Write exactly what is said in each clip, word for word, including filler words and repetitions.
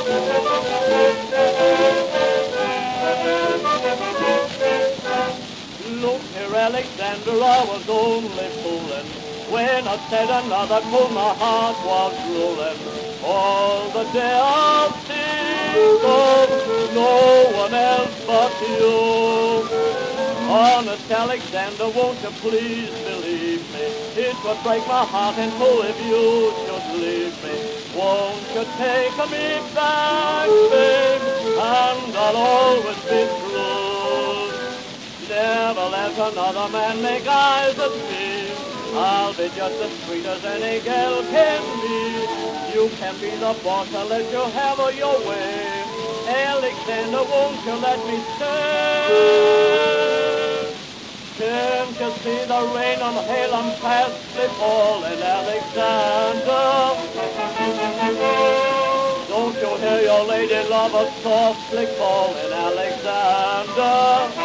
Look here, Alexander, I was only fooling when I said another, 'cause my heart was drooling. All the day I'll think of no one else but you. Honest Alexander, won't you please believe me? It would break my heart in two if you should leave me. Won't you take me back, babe, and I'll always be true. Never let another man make eyes at me. I'll be just as sweet as any girl can be. You can be the boss, I'll let you have your way. Alexander, won't you let me stay? Can't you see the rain and hail and fastly falling, Alexander? Don't you hear your lady lover softly calling, Alexander?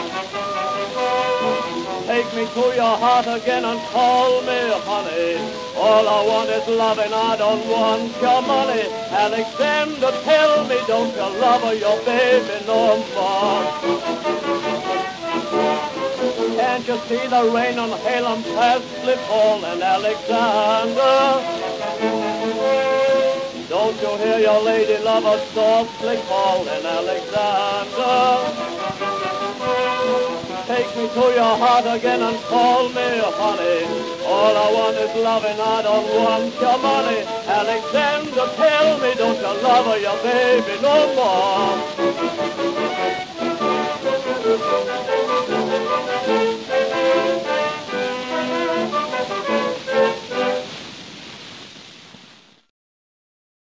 Take me to your heart again and call me honey. All I want is loving, I don't want your money. Alexander, tell me, don't you love your baby no more? Can't you see the rain and hail and fastly falling, Alexander? Don't you hear your lady lover softly calling, Alexander? Take me to your heart again and call me honey. All I want is loving, I don't want your money. Alexander, tell me, don't you love your baby no more?